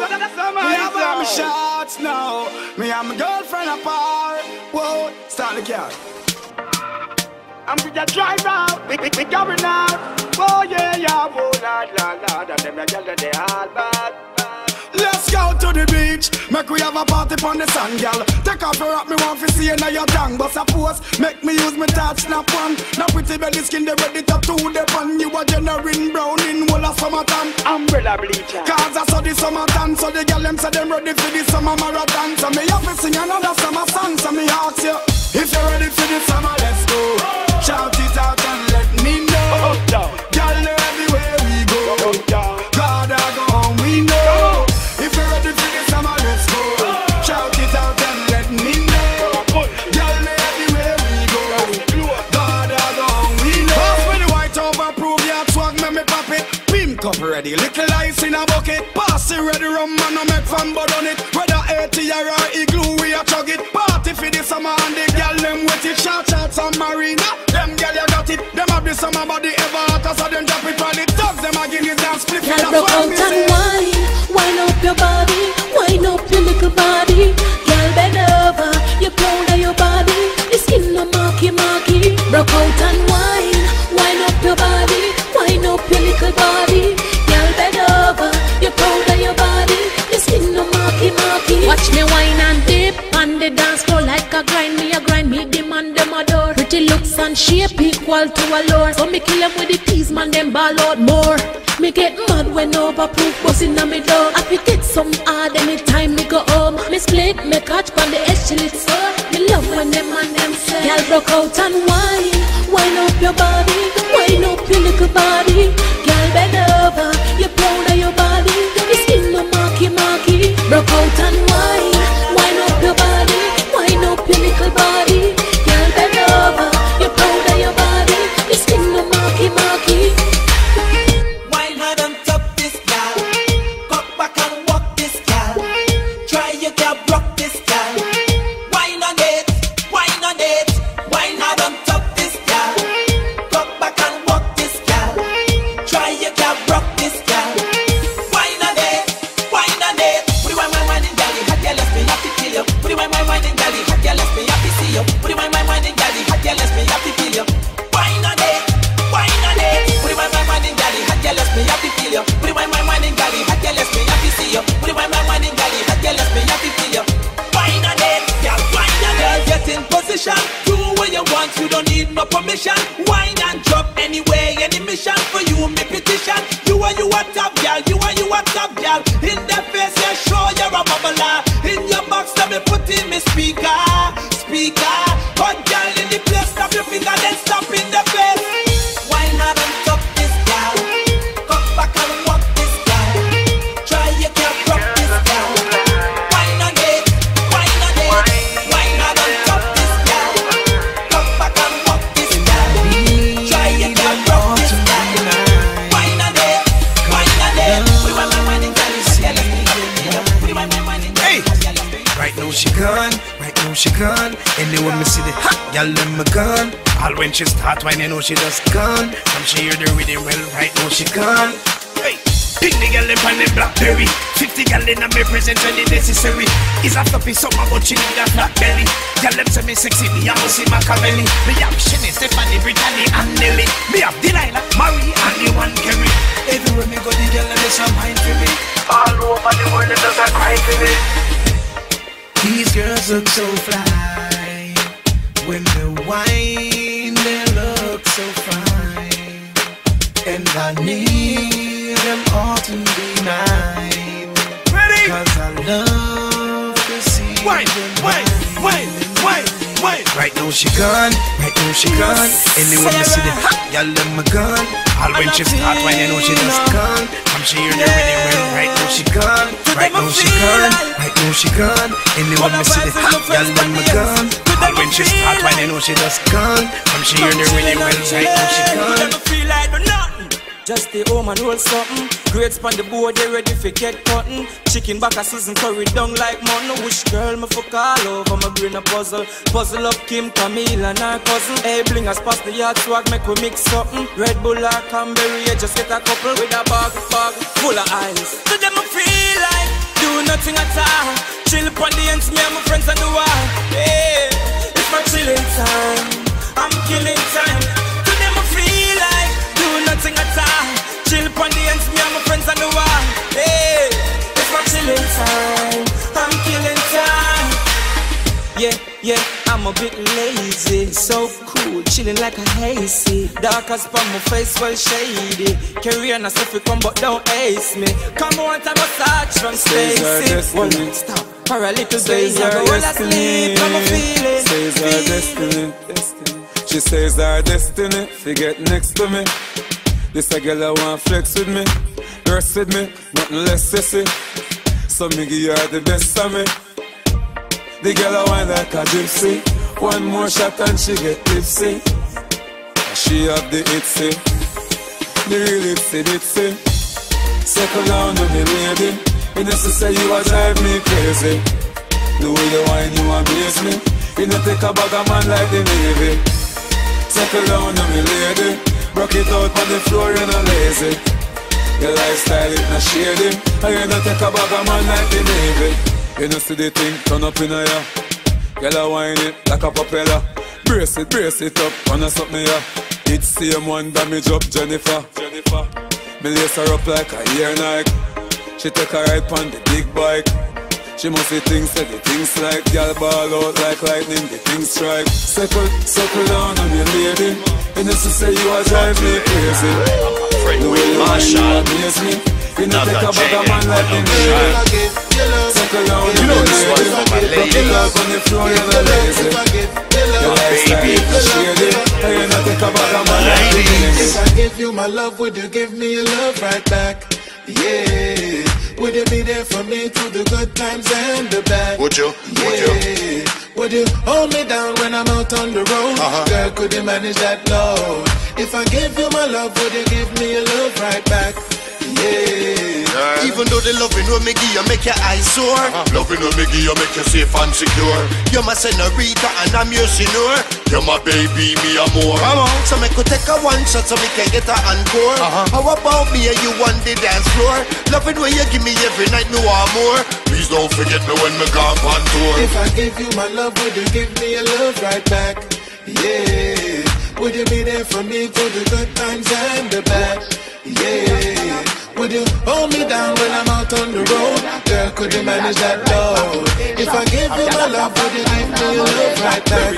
Me have my shots now. Me and my girlfriend apart. Whoa, start the car. I'm with the driver, we going out. Oh yeah, yeah, oh lad, and them a girl they all bad. Let's go to the beach, make we have a party on the sand, girl. Take off your rock, me want to see you now your tongue. Bust a pose, make me use my touch, snap one. Now pretty belly skin, they ready to tattoo the pan. You a genuine brown in whole of summertime. Umbrella bleacher. Cause I saw the summertime, so the girl them say them ready for the summer marathon. So me have to sing another summer song, so me ask you, if you're ready for the summer, let's go. Shout it out and let me know. Girl, everywhere we go. God, I go home, we know. If you're ready for the summer, let's go. Shout it out and let me know. Girl, everywhere we go. God, I go home, we know. Pass me the white over, prove your swag, make me pop it. Pink cup ready, little ice in a bucket. Pass it ready, rum man, no make fun but on it. Whether 80 or igloo, we a chug it. Party for the summer and the girl them wet it. Shout some marina. Them girl you got it. Them have the summer body ever hotter, so them drop it while the thugs them a give it down split. Girl, broke out and wine up your body, wine up your little body. Girl, bend over, you're proud of your body. Your skin no marky. Broke out and wine up your body, wine up your little body. Girl, bend over, you're proud of your body. Your skin no marky. Watch me wine and dip on the dance floor like a grind. Me a grind, me demand them adore. Pretty looks and shape equal to a lure. So me kill them with the tease, man, them ball out more. Me get mad when overproof bust inna me door. I fi get some hard anytime me go home. Me split, me catch on the edge till it's so. Me love when them and them say, girl, broke out and wine up your body, wine up your little body. Girl, bend over, you're proud of your body. Your skin no marky. Broke out and wine up your body, wine up your little body. Girl, bend over, you're proud of your body. Your skin no marky. Wine hard on top this gal, cock back and walk this gal. Try your gal, rock this gal. Wine on it, wine hard on top this gal. Cock back and walk this gal. Try your gal, rock this gal. Wine on it. Put it wine in gal, hot gal, let me happy kill you. Put it wine in gal, hot gal, let me happy see you. Put it wine in gal, hot gal, let me happy kill you. Wine on it. Put it wine in gal, hot gal, let me happy kill you. Put it wine in gal, hot gal, let me happy see you. Put it wine in gal, hot gal, let me happy kill you. Wine on it, gal, wine on it. Get in position, do what you want, you don't need no permission. Wine and drop anyway, any mission for you, me petition. You are top gal, you are top gal. In the face, you show you're a bubbler. In your box, let me put in me speaker. Hot gal in the place, stop your finger, then stop in the face. Wine hard on top this gal, come back and walk this gal. Try your gal, rock this gal. Wine on it, wine hard on top this gal, come back and walk this gal. Try your gal, rock this gal. Wine on it. Put it wine in gal, hot gal, let me happy. Put it wine in gal, hot gal, let me happy. Right now she gone. Anyway me see the hot gal in my gun. All when she start whine, you know she just gone. From she hear the rhythm, well, right now she gone. Hey, pick the gal in on the Blackberry. 50 gal in a me present when it's necessary. Is a floppy summer, but she need a flat belly. Gal them say me sexy, me have see Machiavelli. Me have Shenny, Stephanie, Brittany, and Nelly. Me have Delilah, Marie, and the one Kerry. Everywhere me go, the gal them is a mind for me. All over the world, they just a cry for me. These girls look so fly. When they whine, they look so fine. And I need them all to be mine. Ready? Cause I love to see them wine. Right now she gone. Anyone me see the hot gal in my gun. All when she start whine, you know she just gone. From she hear the rhythm, well, right now she gone. Anyone me see the hot gal in my gun. All when she start whine, you know she just gone. From she hear the rhythm, well, right now she gone. Never feel like nothing. Just stay home and roll something. Grades on the board, they ready for get cutting. Chicken back a season, curry down like mountain. Wish girl, me fuck all over, my brain a puzzle. Puzzle up Kim, Camille and her cousin. Hey, bling us past the yard swag, make we mix something. Red Bull or Cranberry, just get a couple with a bag full of ice. To them I feel like do do nothing at all. Chill upon the ends, me and my friends on the wall. Yeah, it's my chilling time. I'm killing time. Today I feel like do nothing at all. Chill upon the ends, me and my friends on the wall. Yeah, it's my chilling time. I'm killing time. Yeah, I'm a bit lazy. So cool, chilling like a hazy. Dark as on my face, well shady. Career and stuff we come, but don't ace me. Come on, time massage from Stacy. One stop, for a little bit. I go all asleep, I'm a feeling. Says our destiny. She says our destiny. She get next to me. This a girl I want flex with me. Rest with me, nothing less sissy. So me give her the best of me. The girl I want like a gypsy. One more shot and she get tipsy. She have the itsy, the real itsy. Second down on me lady. You know to say you a drive me crazy. The way you whine you amaze me. You know take a bag of man like the Navy. Second down on me lady. Broke it out on the floor, you know lazy. Your lifestyle it not shady. And you know take a bag of man like the Navy. You know see the thing turn up in a ya. Girl a whine it like a propeller. Brace it up, wanna suck me ya. It's same one damage up Jennifer. Me lace her up like a ear Nike. She take a ride on the big bike. She must see things, say the things like girl ball out like lightning, the things strike. Circle down on your lady. You know to say you a drive me crazy. The way you whine amaze me. You know take a bag of man like the Navy. Circle down on your lady. Rock it up on the floor, you're not lazy. Your lifestyle is shady. You know take a bag of man like the Navy. If I give you my love, would you give me your love right back? Yeah. Would you be there for me through the good times and the bad? Would you? Yeah. Would you hold me down when I'm out on the road? Girl, could you manage that load? If I give you my love, would you give me your love right back? Yeah. Even though the loving will make you make your eyes sore, loving will make you make you safe and secure. You're my senorita and I'm your senor. You're my baby, me a more. So me could take a one shot so me can get a encore. How about me and you on the dance floor? Loving when you give me every night, me want more. Please don't forget me when me gone on tour. If I give you my love, would you give me your love right back? Yeah. Would you be there for me through the good times and the bad? Yeah. Would you hold me down when I'm out on the road? Girl, could you manage that load? If I give you my love, would you give me your love right back?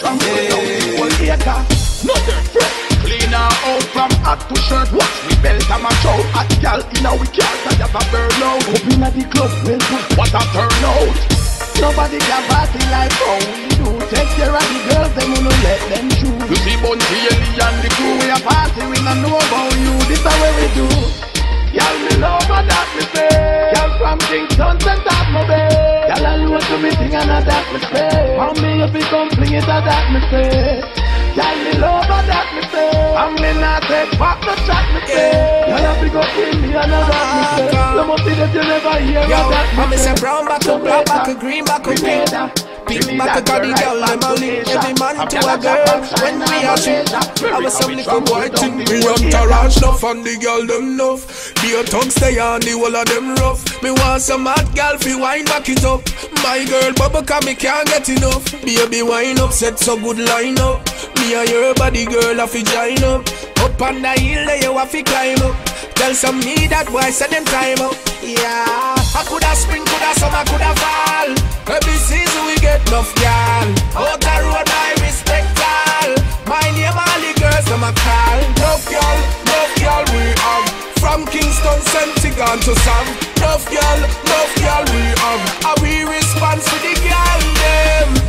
Yeah. Nothing fresh, clean her out from hat to shirt. Watch we belt and my show. Hot gal in our car, I have a burnout. Up in the club, welcome, what a turnout. Nobody can party like how we do. Take care of the girls, them who no let them shoot. You see Bunty, Ellie and the crew, we a party, we not know about you. This is what we do. Y'all me love her that me say. Y'all from Kingston, send up my bay. Y'all alone to me thing and that me say. How me if you come fling it that me say. Y'all me love her that me say. I'm me not take back the chat me say. Y'all have to go kill me and that me say. You must see that you never hear that me say. Brown back up, black back up, green back up, pink. Pink back up, got the girl, them a link. Every man to a girl, when we are shit. I was some little boy thing. Me entourage enough and the girl them enough. Your tongue stay on the whole of them rough. Me want some hot gal fi wine back it up. My girl bubble cause me can't get enough. Baby wine up, set so good line up. Me and your body girl a fi join up. Up on the hill there you a fi climb up. Tell some me that boy say them time up. Yeah, I coulda spring, coulda summer, coulda fall. Every season we get enough gal. Out the road I respect all. My name all the girls them a call. Love girl we have. From Kingston, Sentigan to Sam. Love girl we have. And we respond to the girl them.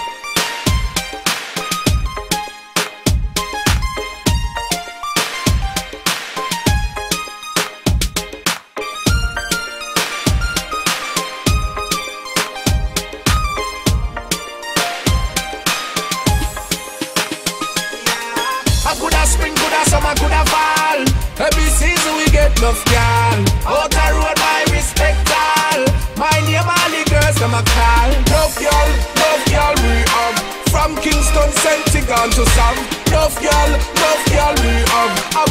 I coulda spring, coulda summer, coulda fall. Every season we get enough gal. Out the road I respect all. My name all the girls them a call. Love girl we have. From Kingston, Sentigan to Sam. Love girl we have.